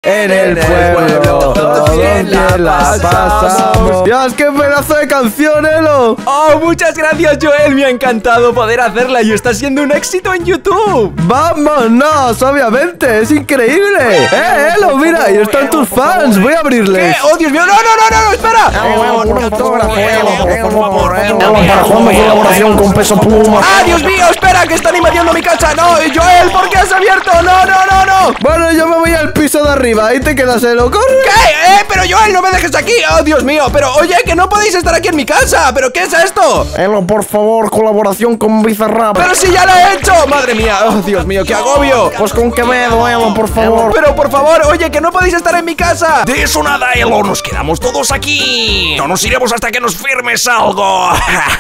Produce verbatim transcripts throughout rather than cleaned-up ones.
en el pueblo, todos bien la pasamos. Dios, qué pedazo de canción, Elo. Oh, muchas gracias, Joel. Me ha encantado poder hacerla y está siendo un éxito en YouTube. Vámonos, obviamente, es increíble. Eh, Elo, mira, ahí están tus fans. Voy a abrirles. ¿Qué? Oh, Dios mío, no, no, no, no, no, espera. Un autógrafo, Elo, por favor. Para cuando colaboración con Peso Pluma. Ah, Dios mío, espera, que están invadiendo mi casa. No, Joel, ¿por qué has abierto? No, no, no, no. Bueno, yo me voy al piso de arriba. Ahí te quedas, Elo. ¡Corre! ¿Qué? Eh, pero Joel, no me dejes aquí. Oh, Dios mío, pero oye, que no podéis estar aquí en mi casa. ¿Pero qué es esto? Elo, por favor, colaboración con Bizarrap. Pero si ya lo he hecho. Madre mía, oh, Dios mío, qué agobio. Pues con Quevedo, Elo, por favor. Pero por favor, oye, que no podéis estar en mi casa. De eso nada, Elo, nos quedamos todos aquí. No nos iremos hasta que nos firmes algo.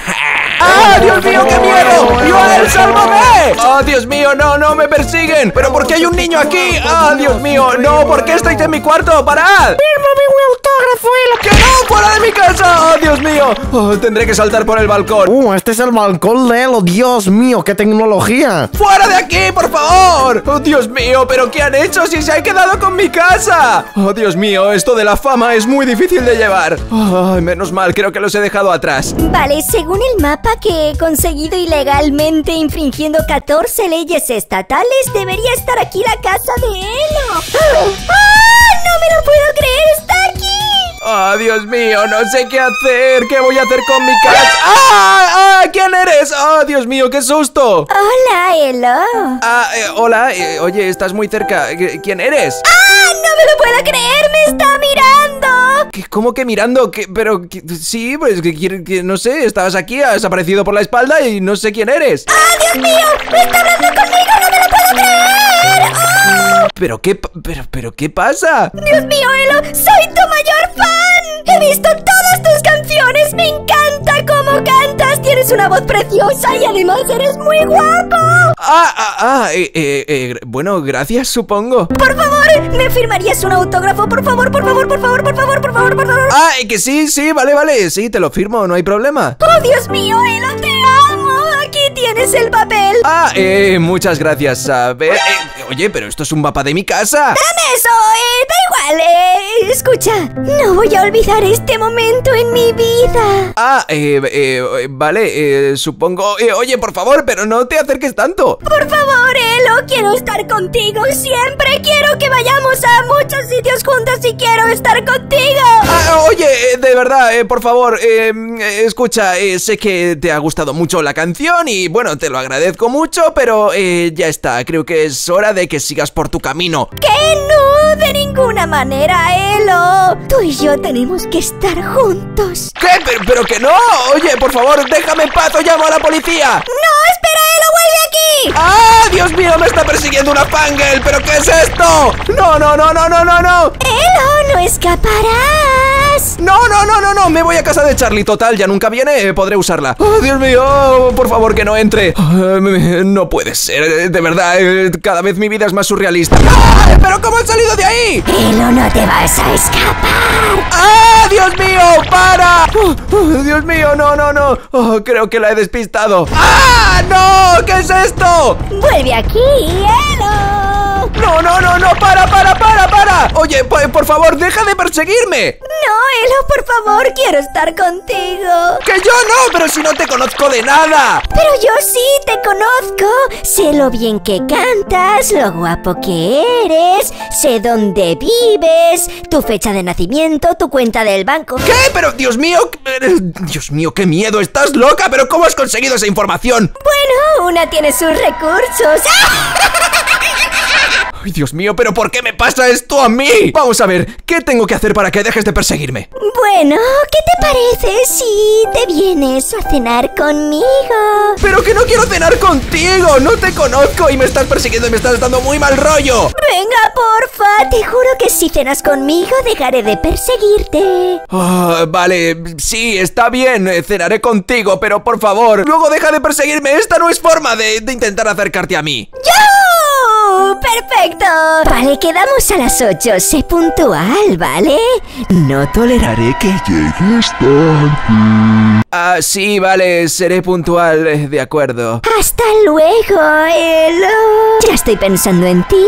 ¡Ah, Dios mío, qué miedo! ¡Joel, sálvame! ¡Oh, Dios mío, no, no, me persiguen! ¿Pero por qué hay un niño aquí? ¡Ah, Dios mío, no! ¿Por qué estáis en mi cuarto? ¡Parad! ¡Fírmame un autógrafo, Elo! ¡Que no! ¡Fuera de mi casa! ¡Oh, Dios mío! Oh, tendré que saltar por el balcón. Uh, este es el balcón de Elo. Dios mío, qué tecnología. ¡Fuera de aquí, por favor! ¡Oh, Dios mío! ¿Pero qué han hecho si se han quedado con mi casa? ¡Oh, Dios mío! Esto de la fama es muy difícil de llevar. Oh, menos mal, creo que los he dejado atrás. Vale, según el mapa que he conseguido ilegalmente infringiendo catorce leyes estatales, debería estar aquí la casa de Elo. ¡Ah! ¡No me lo puedo creer! ¡Está aquí! ¡Ah, Dios mío! No sé qué hacer. ¿Qué voy a hacer con mi casa? ¡Ah! ¡Ah! ¿Quién eres? ¡Ah, Dios mío! ¡Qué susto! Hola, Elo. Ah, eh, hola. Eh, oye, estás muy cerca. ¿Quién eres? ¡Ah! ¡No me lo puedo creer! ¡Me está mirando! ¿Qué, ¿Cómo que mirando? ¿Qué, pero qué, sí, pues que, que, que no sé. Estabas aquí, has aparecido por la espalda y no sé quién eres. ¡Ah, Dios mío! ¡Está hablando conmigo! ¡No me lo puedo creer! ¡Oh! ¿Pero qué, pero, pero qué pasa? ¡Dios mío, Elo! ¡Soy tu mayor fan! ¡He visto todas tus canciones! ¡Me encanta cómo cantas! ¡Tienes una voz preciosa y además eres muy guapo! Ah, ah, ah eh, eh, eh, bueno, gracias, supongo. Por favor, ¿me firmarías un autógrafo? Por favor, por favor, por favor, por favor, por favor, por favor. Ah, eh, que sí, sí, vale, vale, sí, te lo firmo, no hay problema. ¡Oh, Dios mío, Elo, te amo! Aquí tienes el papel. Ah, eh, muchas gracias, a ver, eh, oye, pero esto es un mapa de mi casa. Dame eso, eh, da igual, eh, escucha, no voy a olvidar este momento en mi vida. Ah, eh, eh, vale, eh, supongo, eh, oye, por favor, pero no te acerques tanto. Por favor, Elo, quiero estar contigo siempre, quiero que vayamos a muchos sitios juntos y quiero estar contigo. Ah, oye, eh, de verdad, eh, por favor, eh, eh, escucha, eh, sé que te ha gustado mucho la canción y bueno, te lo agradezco mucho, pero eh, ya está, creo que es hora de que sigas por tu camino. ¡Que no! De ninguna manera, Elo. Tú y yo tenemos que estar juntos. ¿Qué? Pero, pero que no, oye, por favor, déjame en paz o llamo a la policía. ¡No, espera, Elo, vuelve aquí! ¡Ah, Dios mío, me está persiguiendo una Fangirl! ¿Pero qué es esto? No, no, no, no, no, no, no. Elo, no escaparás. No, no, no, no, no, me voy a casa de Charlie, total, ya nunca viene, eh, podré usarla. Oh, Dios mío, oh, por favor que no entre. Oh, no puede ser, de verdad, eh, cada vez mi vida es más surrealista. ¡Ah! ¿Pero cómo he salido de ahí? Elo, no te vas a escapar. ¡Ah, Dios mío, para! Oh, oh, Dios mío, no, no, no. Oh, creo que la he despistado. ¡Ah, no! ¿Qué es esto? Vuelve aquí, Elo. No, no, no, no, para, para, para, para. Oye, por, por favor, deja de perseguirme. No, Elo, por favor, quiero estar contigo. Que yo no, pero si no te conozco de nada. Pero yo sí te conozco. Sé lo bien que cantas, lo guapo que eres, sé dónde vives, tu fecha de nacimiento, tu cuenta del banco. ¿Qué? Pero, Dios mío, Dios mío, qué miedo, ¿estás loca? ¿Pero cómo has conseguido esa información? Bueno, una tiene sus recursos. Ay, Dios mío, ¿pero por qué me pasa esto a mí? Vamos a ver, ¿qué tengo que hacer para que dejes de perseguirme? Bueno, ¿qué te parece si te vienes a cenar conmigo? ¡Pero que no quiero cenar contigo! ¡No te conozco y me estás persiguiendo y me estás dando muy mal rollo! Venga, porfa, te juro que si cenas conmigo dejaré de perseguirte. Oh, vale, sí, está bien, eh, cenaré contigo, pero por favor, luego deja de perseguirme. Esta no es forma de, de intentar acercarte a mí. ¡Yo! ¡Uh! ¡Perfecto! Vale, quedamos a las ocho. Sé puntual, ¿vale? No toleraré que llegues tarde. Ah, sí, vale, seré puntual, eh, de acuerdo. Hasta luego, Elo. Ya estoy pensando en ti.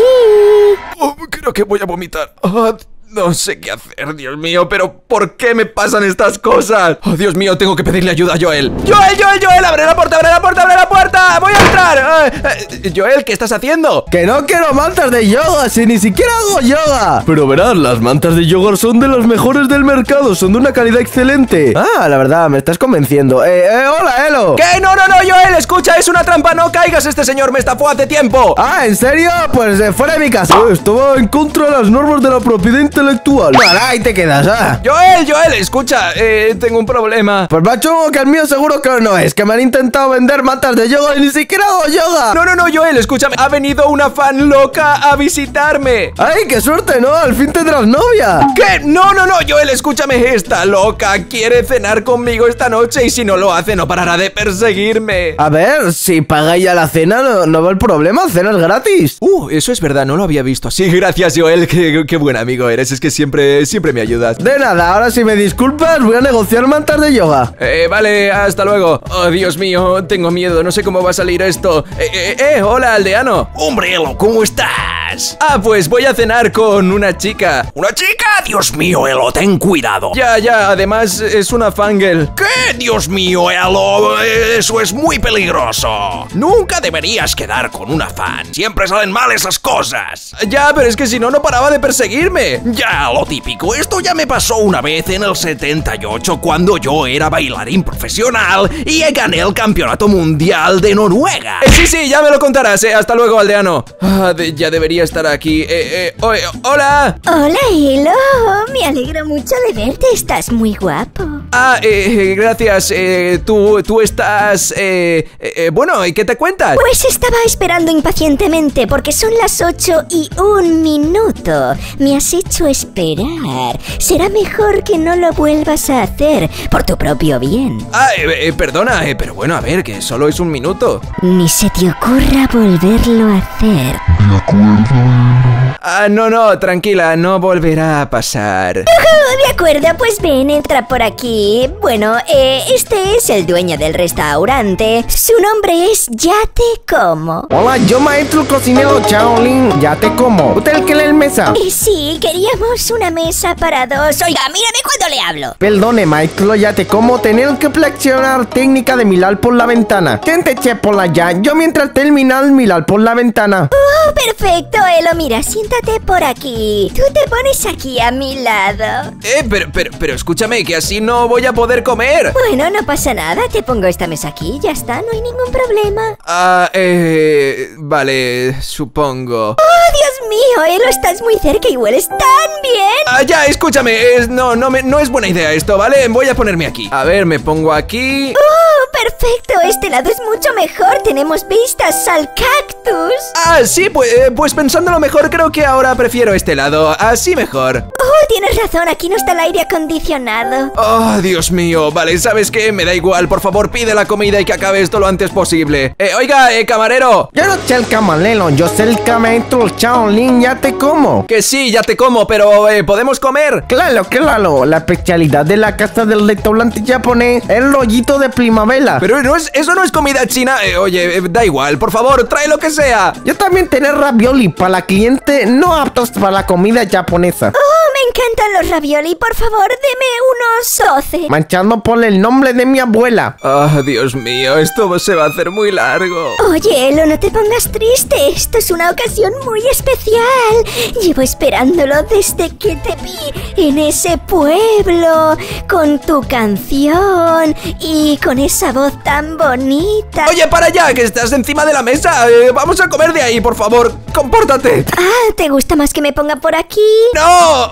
Oh, creo que voy a vomitar. Oh, no sé qué hacer, Dios mío, pero ¿por qué me pasan estas cosas? Oh, Dios mío, tengo que pedirle ayuda a Joel. Joel, Joel, Joel, abre la puerta, abre la puerta, abre la puerta. Voy a entrar. Eh, eh, Joel, ¿qué estás haciendo? Que no quiero mantas de yoga, si ni siquiera hago yoga. Pero verás, las mantas de yoga son de las mejores del mercado, son de una calidad excelente. Ah, la verdad, me estás convenciendo. Eh, eh, hola, Elo. ¿Qué? No, no, no, Joel, escucha, es una trampa, no caigas, este señor me estafó hace tiempo. Ah, ¿en serio? Pues eh, fuera de mi casa. Eh, estaba en contra de las normas de la propiedad intelectual. Vale, ahí te quedas, ah. Joel, Joel, escucha, eh, tengo un problema. Pues macho, que el mío seguro que no es. Que me han intentado vender mantas de yoga y ni siquiera hago yoga. No, no, no, Joel, escúchame, ha venido una fan loca a visitarme. ¡Ay, qué suerte, ¿no? Al fin tendrás novia. ¿Qué? No, no, no, Joel, escúchame, está loca, quiere cenar conmigo esta noche y si no lo hace no parará de perseguirme. A ver, si paga ya la cena, no, no va el problema, cenas gratis. Uh, eso es verdad, no lo había visto así. Gracias, Joel, qué, qué buen amigo eres, es que siempre, siempre me ayudas. De nada, ahora si me disculpas, voy a negociar mantas de yoga. Eh, vale, hasta luego. Oh, Dios mío, tengo miedo, no sé cómo va a salir esto. Eh, eh, eh, hola, aldeano. Hombre, Elo, ¿cómo estás? Ah, pues voy a cenar con una chica. ¿Una chica? Dios mío, Elo, ten cuidado. Ya, ya, además es una fangirl. ¿Qué? Dios mío, Elo, eso es muy peligroso. Nunca deberías quedar con una fan. Siempre salen mal esas cosas. Ya, pero es que si no, no paraba de perseguirme. Ya, lo típico. Esto ya me pasó una vez en el setenta y ocho cuando yo era bailarín profesional y gané el campeonato mundial de Noruega. Eh, sí, sí, ya me lo contarás, eh. Hasta luego, aldeano. Ah, de, ya debería estar aquí. Eh, eh, oh, eh, hola. Hola, Elo. Me alegro mucho de verte. Estás muy guapo. Ah, eh, gracias. Eh, tú, tú estás... Eh, eh, bueno, ¿y qué te cuentas? Pues estaba esperando impacientemente porque son las ocho y un minuto. Me has hecho esperar. Será mejor que no lo vuelvas a hacer, por tu propio bien. Ah, eh, eh, perdona, eh, pero bueno, a ver, que solo es un minuto. Ni se te ocurra volverlo a hacer. Ah, no, no, tranquila, no volverá a pasar. Uh, de acuerdo, pues ven, entra por aquí. Bueno, eh, este es el dueño del restaurante. Su nombre es Ya Te Como. Hola, yo maestro cocinero Shaolin, ya te como. ¿Usted el que lee el mesa? Y sí, queríamos una mesa para dos. Oiga, mírame cuando le hablo. Perdone, maestro, ya te como. Tener que flexionar técnica de mirar por la ventana. Gente, che, por allá. Yo mientras terminar mirar por la ventana. Oh, perfecto, Elo. Mira, siéntate por aquí. Tú te pones aquí a mi lado. Eh, pero, pero, pero escúchame, que así no voy a poder comer. Bueno, no pasa nada. Te pongo esta mesa aquí, ya está, no hay ningún problema. Ah, eh... Vale, supongo. ¡Oh, Dios mío! Elo, estás muy cerca y hueles tan bien. Ah, ya, escúchame, es, no, no, me, no es buena idea esto, ¿vale? Voy a ponerme aquí. A ver, me pongo aquí. ¡Oh, perfecto! Este lado es mucho mejor. Tenemos vistas al cactus. Ah, sí, pues, eh, pues pensándolo mejor, creo que ahora prefiero este lado. Así mejor. Oh, tienes razón, aquí no está el aire acondicionado. Oh, Dios mío, vale, ¿sabes qué? Me da igual, por favor, pide la comida y que acabe esto lo antes posible. Eh, oiga, eh, camarero. Yo no sé el camarero, yo sé el maestro Shaolin, ya te como. Que sí, ya te como, pero eh, ¿podemos comer? Claro, claro, la especialidad de la casa del restaurante japonés es el rollito de primavera. Pero no es, eso no es comida china. Eh, oye, eh, da igual, por favor, trae lo que sea. Yo también tengo ravioli para clientes no aptos para la comida japonesa. Oh, me encantan los ravioli. Por favor, deme unos doce. Manchando por el nombre de mi abuela. Oh, Dios mío, esto se va a hacer muy largo. Oye, Elo, no te pongas triste. Esto es una ocasión muy especial. Llevo esperándolo desde que te vi en ese pueblo, con tu canción y con esa voz tan bonita. Oye, para allá, que estás encima de la mesa. Eh, vamos a comer de ahí, por favor. Compórtate. Ah, ¿te gusta más que me ponga por aquí? No, oh, por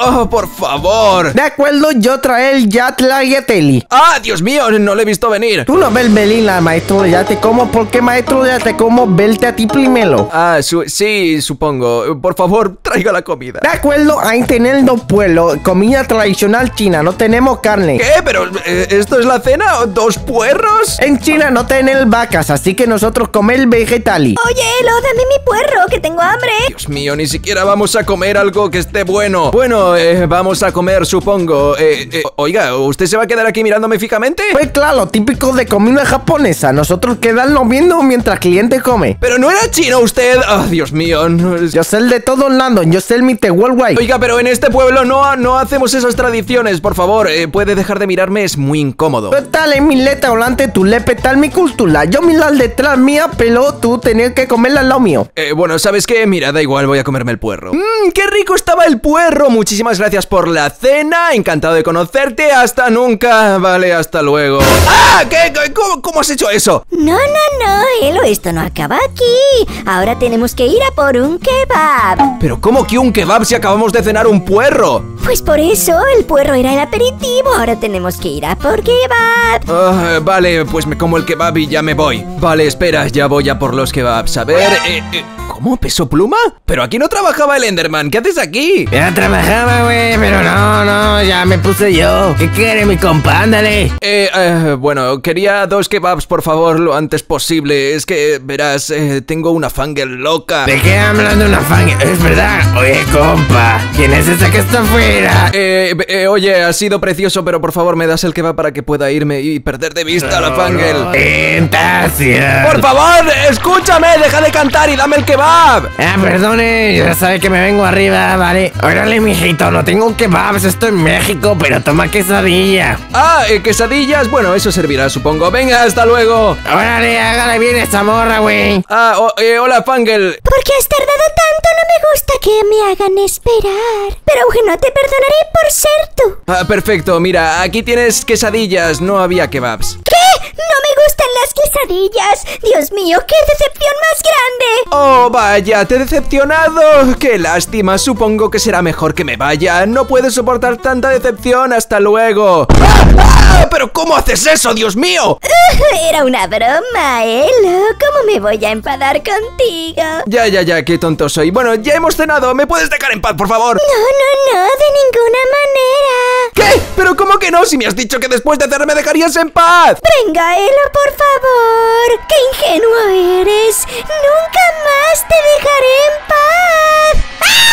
favor. De acuerdo, yo trae el Yatla y Teli. ¡Ah, Dios mío! No le he visto venir. Tú no ves Belina, maestro, ya te como, porque maestro, ya te como verte a ti primero. Ah, su sí, supongo. Por favor, traiga la comida. De acuerdo, hay tener dos pueblos, comida tradicional china, no tenemos carne. ¿Qué? ¿Pero eh, esto es la cena? ¿Dos puerros? En China no tener vacas, así que nosotros comer vegetali. Oye, Elo, dame mi puerro, que tengo hambre. Dios mío, ni siquiera vamos a comer algo que esté bueno. Bueno, eh, vamos a comer, supongo. Eh, eh, oiga, ¿usted se va a quedar aquí mirándome fijamente? Pues claro, típico de comida japonesa, nosotros quedarnos viendo mientras el cliente come. Pero no era chino usted. Ah, Dios mío. No es... Yo sé el de todo London, yo sé el mite worldwide. Oiga, pero en este pueblo no, no hacemos esas tradiciones, por favor. Eh, puede dejar de mirarme, es muy incómodo. Pues tal en mi letra volante, tú le petal mi cultura. Yo mirar detrás mía, pero tú tenías que comerla al lado mío. Eh, bueno, ¿sabes qué? Mira, da igual, voy a comerme el puerro. Mmm, qué rico estaba el puerro. Muchísimas gracias por la cena. Encantado de conocerte. Hasta nunca. Vale, hasta luego. ¡Ah! ¿Qué? ¿Cómo, cómo has hecho eso? No, no, no, Elo, esto no acaba aquí. Ahora tenemos que ir a por un kebab. ¿Pero cómo que un kebab si acabamos de cenar un puerro? Pues por eso, el puerro era el aperitivo. Ahora tenemos que ir a por kebab. Uh, vale, pues me como el kebab y ya me voy. Vale, espera, ya voy a por los kebabs. A ver, eh, eh, ¿cómo? ¿Peso pluma? Pero aquí no trabajaba el Enderman. ¿Qué haces aquí? Ya trabajaba, güey, pero no, no, ya me puse yo. ¿Qué quiere mi compa? Ándale. Eh, eh, bueno, quería dos kebabs, por favor, lo antes posible. Es que, verás, eh, tengo una fangirl loca. ¿De qué hablando una fan? Es verdad. Oye, compa, ¿quién es esa que está afuera? Eh, eh, oye, ha sido precioso, pero por favor me das el kebab para que pueda irme y perder de vista a la fangirl. Tentación. Por favor, escúchame, deja de cantar y dame el kebab. Ah, perdone, ya sabe que me vengo arriba, vale. Órale, mijito, no tengo kebabs, estoy en México, pero toma quesadilla. Ah, eh, quesadillas, bueno, eso servirá, supongo. Venga, hasta luego. Órale, hágale bien esta morra, güey. Ah, oh, eh, hola, fangirl. ¿Por qué has tardado tanto? No me gusta que me hagan esperar. Pero bueno, te perdonaré por ser tú. Ah, perfecto, mira, aquí tienes quesadillas, no había kebabs. ¿Qué? No me gustan las quesadillas. Dios mío, qué decepción más grande. Oh, vaya, te he decepcionado. Qué lástima, supongo que será mejor que me vaya. No puedes soportar tanta decepción, hasta luego. ¡Ah! ¡Ah! ¿Pero cómo haces eso, Dios mío? Era una broma, Elo. ¿Cómo me voy a enfadar contigo? Ya, ya, ya, qué tonto soy. Bueno, ya hemos cenado, ¿me puedes dejar en paz, por favor? No, no, no, de ninguna manera. ¿Qué? ¿Pero cómo que no? Si me has dicho que después de hacer me dejarías en paz. Venga, Elo, por favor. ¡Qué ingenuo eres! Nunca más te dejaré en paz.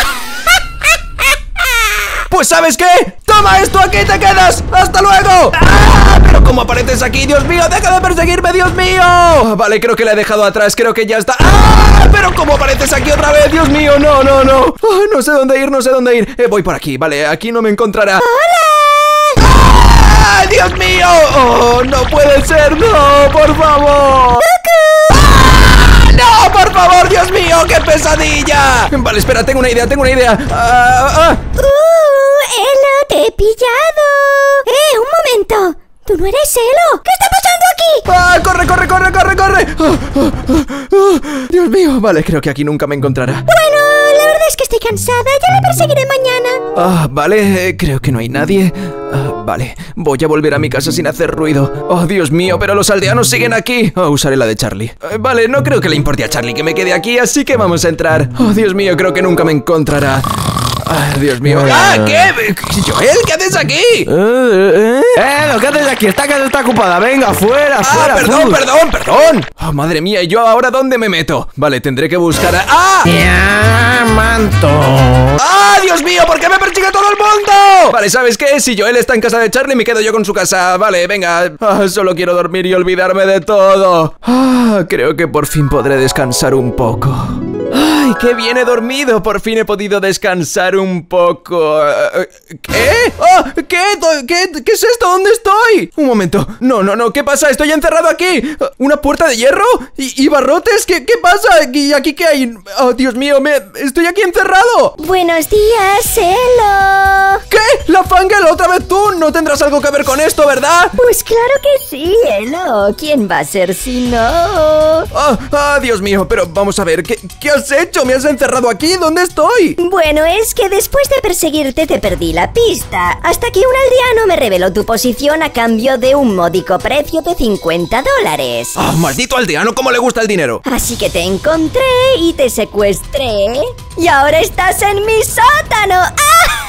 Pues ¿sabes qué? ¡Toma esto! ¡Aquí te quedas! ¡Hasta luego! ¡Ah! ¿Pero cómo apareces aquí? ¡Dios mío! ¡Deja de perseguirme! ¡Dios mío! Vale, creo que la he dejado atrás. Creo que ya está. ¡Ah! ¿Pero cómo apareces aquí otra vez? ¡Dios mío! ¡No, no, no! Oh, no sé dónde ir, no sé dónde ir. Eh, voy por aquí. Vale, aquí no me encontrará. ¡Hola! ¡Ah! ¡Dios mío! ¡Oh, no puede ser! ¡No! ¡Por favor! ¡Ah! ¡No! ¡Por favor! ¡Dios mío! ¡Qué pesadilla! Vale, espera, tengo una idea, tengo una idea. ¡Ah! ah. ¡Uh! ¡Elo, te he pillado! ¡Eh, un momento! ¡Tú no eres Elo! ¿Qué está pasando aquí? ¡Ah! ¡Corre, corre, corre, corre, corre! ¡Ah, ah, ah, ah! ¡Dios mío! Vale, creo que aquí nunca me encontrará. Bueno, la verdad es que estoy cansada. Ya la perseguiré mañana. Ah, vale, eh, creo que no hay nadie. Ah, vale, voy a volver a mi casa sin hacer ruido. Oh, Dios mío, pero los aldeanos siguen aquí. Oh, usaré la de Charlie. Eh, vale, no creo que le importe a Charlie que me quede aquí, así que vamos a entrar. Oh, Dios mío, creo que nunca me encontrará. Ah, Dios mío. ¡Ah! ¿Qué? ¿Joel? ¿Qué haces aquí? Eh, eh, eh, lo que haces aquí, esta casa está ocupada, venga, fuera, Ah, fuera. perdón, fuera. perdón, perdón. Oh, madre mía, ¿y yo ahora dónde me meto? Vale, tendré que buscar a... ¡Ah! Ya, manto. ¡Ah, Dios mío! ¿Por qué me persigue todo el mundo? Vale, ¿sabes qué? Si Joel está en casa de Charlie, me quedo yo con su casa. Vale, venga. Ah, solo quiero dormir y olvidarme de todo. Ah, creo que por fin podré descansar un poco. ¡Ay, qué bien he dormido! Por fin he podido descansar un poco. ¿Qué? ¡Oh! ¿Qué? ¿Qué? ¿Qué es esto? ¿Dónde estoy? Un momento. No, no, no. ¿Qué pasa? Estoy encerrado aquí. ¿Una puerta de hierro? ¿Y, y barrotes? ¿Qué, qué pasa? ¿Y aquí qué hay? ¡Oh, Dios mío! Me, ¡estoy aquí encerrado! Buenos días, Elo. ¿Qué? ¡La Fangel! ¡Otra vez tú! No tendrás algo que ver con esto, ¿verdad? Pues claro que sí, Elo. ¿Quién va a ser si no? ¡Ah, ah Dios mío! Pero vamos a ver, ¿qué, ¿qué has hecho? ¿Me has encerrado aquí? ¿Dónde estoy? Bueno, es que después de perseguirte te perdí la pista, hasta que un aldeano me reveló tu posición a cambio de un módico precio de cincuenta dólares. ¡Ah, maldito aldeano! ¿Cómo le gusta el dinero? Así que te encontré y te secuestré. Y ahora estás en mi sótano. ¡Ah!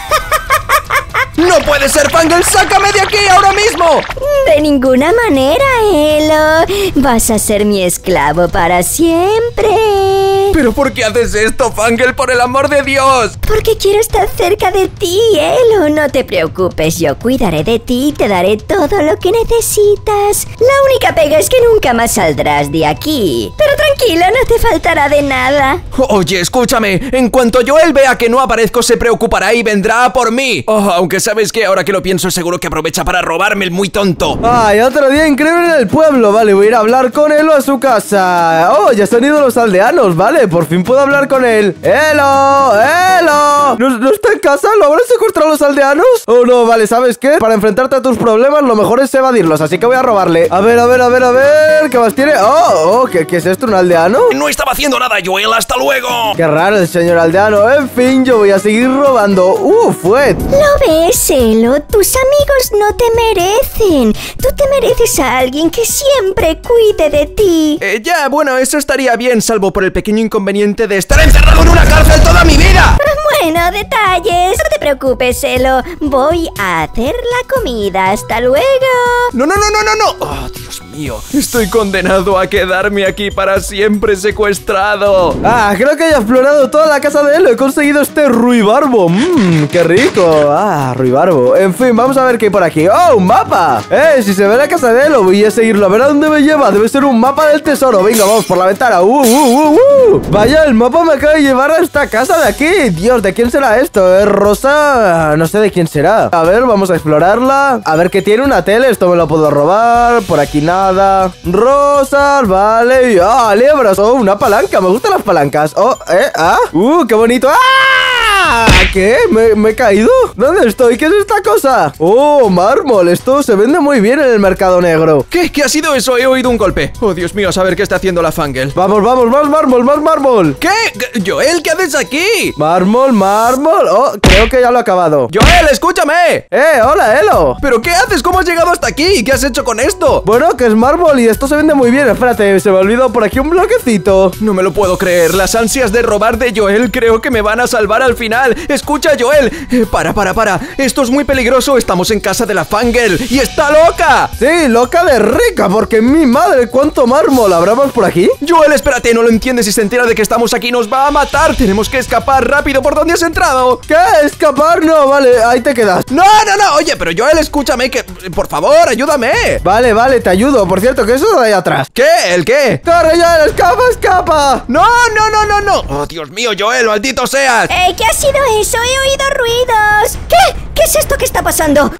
¡No puede ser, Fangel! ¡Sácame de aquí ahora mismo! De ninguna manera, Elo. Vas a ser mi esclavo para siempre. ¿Pero por qué haces esto, Fangel? ¡Por el amor de Dios! Porque quiero estar cerca de ti, Elo. No te preocupes, yo cuidaré de ti y te daré todo lo que necesitas. La única pega es que nunca más saldrás de aquí. Pero tranquila, no te faltará de nada. Oye, escúchame. En cuanto Joel vea que no aparezco, se preocupará y vendrá a por mí. Oh, aunque sabes que ahora que lo pienso, seguro que aprovecha para robarme el muy tonto. Ay, otro día increíble en el pueblo. Vale, voy a ir a hablar con Elo a su casa. Oh, ya se han ido los aldeanos, vale. Por fin puedo hablar con él. ¡Elo! ¡Elo! ¿No, ¿No está en casa? ¿Lo habrán secuestrado los aldeanos? Oh, no, vale, ¿sabes qué? Para enfrentarte a tus problemas, lo mejor es evadirlos. Así que voy a robarle. A ver, a ver, a ver, a ver. ¿Qué más tiene? Oh, oh, ¿qué, qué es esto? ¿Un aldeano? No estaba haciendo nada, Joel. ¡Hasta luego! Qué raro el señor aldeano. En fin, yo voy a seguir robando. ¡Uh, fue! ¿Lo ves, Elo? Tus amigos no te merecen. Tú te mereces a alguien que siempre cuide de ti. Eh, ya, bueno, eso estaría bien, salvo por el pequeño inconveniente de estar encerrado en una cárcel toda mi vida. Bueno, detalles. No te preocupes, Elo. Voy a hacer la comida. Hasta luego. No, no, no, no, no, no. Oh, Dios mío. Estoy condenado a quedarme aquí para siempre secuestrado. Ah, creo que he explorado toda la casa de Elo. He conseguido este ruibarbo. Mmm, qué rico. Ah, ruibarbo. En fin, vamos a ver qué hay por aquí. ¡Oh, un mapa! Eh, si se ve la casa de Elo, voy a seguirlo. A ver a dónde me lleva. Debe ser un mapa del tesoro. Venga, vamos por la ventana. ¡Uh, uh, uh, uh! Vaya, el mapa me acaba de llevar a esta casa de aquí. Dios, ¿de quién será esto? ¿Es Rosa? No sé de quién será. A ver, vamos a explorarla. A ver, que tiene una tele. Esto me lo puedo robar. Por aquí nada. Rosas, vale. Ah, libros. Oh, una palanca. Me gustan las palancas. Oh, eh, ah. Uh, qué bonito. ¡Ah! ¿Qué? ¿Me, me he caído? ¿Dónde estoy? ¿Qué es esta cosa? Oh, mármol. Esto se vende muy bien en el mercado negro. ¿Qué? ¿Qué ha sido eso? He oído un golpe. Oh, Dios mío, a saber qué está haciendo la Fangel. Vamos, vamos, más mármol, más mármol. ¿Qué? Joel, ¿qué haces aquí? Mármol, mármol. Oh, creo que ya lo he acabado. Joel, escúchame. Eh, hola, Elo. ¿Pero qué haces? ¿Cómo has llegado hasta aquí? ¿Qué has hecho con esto? Bueno, que es mármol y esto se vende muy bien. Espérate, se me ha olvidado por aquí un bloquecito. No me lo puedo creer. Las ansias de robar de Joel creo que me van a salvar al final. Escucha, Joel. Eh, para, para, para. Esto es muy peligroso. Estamos en casa de la Fangel y está loca. Sí, loca de rica, porque mi madre, ¿cuánto mármol habrá más por aquí? Joel, espérate, no lo entiendes. Si se entera de que estamos aquí nos va a matar. Tenemos que escapar rápido. ¿Por dónde has entrado? ¿Qué? ¿Escapar? No, vale, ahí te quedas. No, no, no. Oye, pero Joel, escúchame, que por favor, ayúdame. Vale, vale, te ayudo. Por cierto, ¿qué es eso de ahí atrás? ¿Qué? ¿El qué? ¡Corre, Joel! ¡Escapa, escapa! No, no, no, no, no. Oh, Dios mío, Joel, maldito seas. Eh, ¿qué ha sido eso? He oído ruidos. ¿Qué? ¿Qué es esto que está pasando?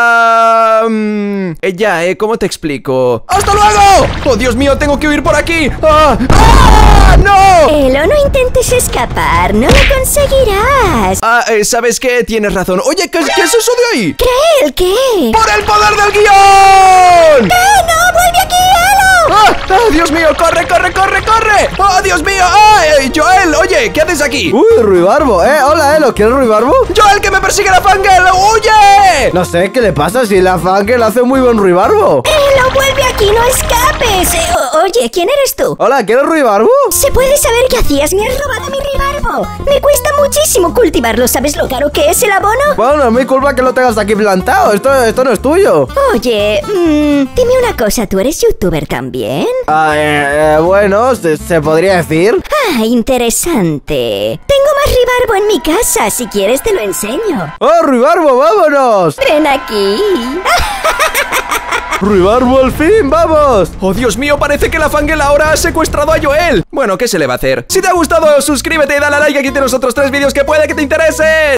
Ah... Um, ya, ¿eh? ¿Cómo te explico? ¡Hasta luego! ¡Oh, Dios mío! ¡Tengo que huir por aquí! ¡Ah! ¡Ah! ¡No! Elo, no intentes escapar. No lo conseguirás. Ah, eh, ¿sabes qué? Tienes razón. Oye, ¿qué, ¿qué es eso de ahí? ¿Qué? ¿El qué? ¡Por el poder del guión! ¿Qué? ¡No! ¡Vuelve aquí, Elo! ¡Ah! ¡Ah! ¡Dios mío! ¡Corre, corre, corre, corre! ¡Oh, Dios mío! ¡Ah! Eh, Joel, oye, ¿qué haces aquí? Uy, ruibarbo. Eh, hola, Elo. ¿Quieres ruibarbo? ¡Joel, que me persigue la Fangel! ¡Huye! No sé qué le pasa si la Fangel hace muy buen ruibarbo. Elo, vuelve aquí, no escapes. Eh, o- oye, ¿quién eres tú? Hola, ¿quieres ruibarbo? ¿Se puede saber qué hacías? Me has robado mi ribarbo. Me cuesta muchísimo cultivarlo. ¿Sabes lo caro que es el abono? Bueno, no es mi culpa que lo tengas aquí plantado. Esto, esto no es tuyo. Oye, mmm, dime una cosa. ¿Tú eres youtuber también? Ah, eh, eh, bueno, se, se podría decir. Ah, interesante. Tengo más ribarbo en mi casa. Si quieres te lo enseño. ¡Oh, ruibarbo, vámonos! Ven aquí. ¡Ruibarbo, al fin, vamos! ¡Oh, Dios mío! Parece que la Fangel ahora ha secuestrado a Joel. Bueno, ¿qué se le va a hacer? Si te ha gustado, suscríbete y dale a like. Aquí tienes otros tres vídeos que puede que te interesen.